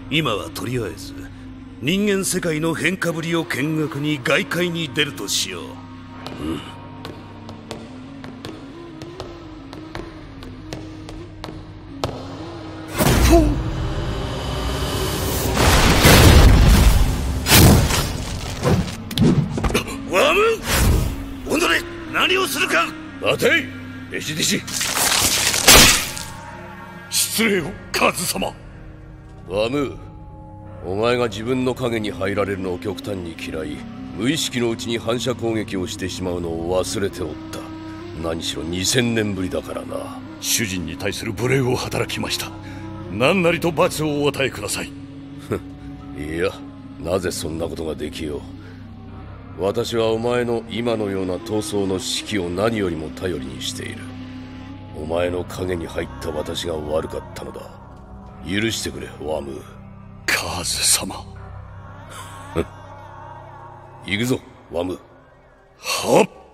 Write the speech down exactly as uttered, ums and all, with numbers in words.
今はとりあえず人間世界の変化ぶりを見学に外界に出るとしよう。うん。ワム！おのれ、何をするか！ 待てい、弟子弟子。失礼を、カズ様。ワム、お前が自分の影に入られるのを極端に嫌い、無意識のうちに反射攻撃をしてしまうのを忘れておった。何しろにせんねんぶりだからな。 主人に対する無礼を働きました。何なりと罰をお与えください。 いや、なぜそんなことができよう。私はお前の今のような闘争の指揮を何よりも頼りにしている。お前の影に入った私が悪かったのだ。許してくれ、ワム。 カズ様。 行くぞ、ワム。 はっ。